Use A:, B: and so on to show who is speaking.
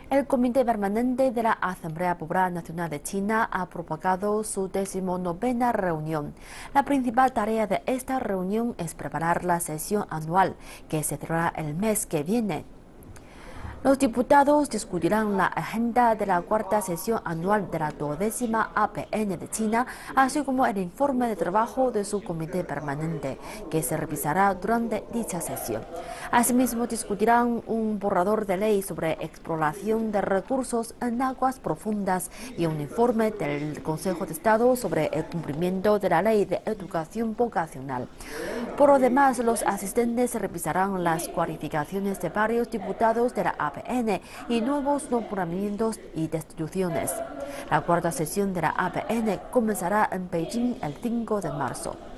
A: El Comité Permanente de la Asamblea Popular Nacional de China ha propagado su 19ª reunión. La principal tarea de esta reunión es preparar la sesión anual, que se celebrará el mes que viene. Los diputados discutirán la agenda de la cuarta sesión anual de la 12ª APN de China, así como el informe de trabajo de su comité permanente, que se revisará durante dicha sesión. Asimismo, discutirán un borrador de ley sobre exploración de recursos en aguas profundas y un informe del Consejo de Estado sobre el cumplimiento de la Ley de Educación Vocacional. Por lo demás, los asistentes revisarán las cualificaciones de varios diputados de la APN y nuevos nombramientos y destituciones. La cuarta sesión de la APN comenzará en Beijing el 5 de marzo.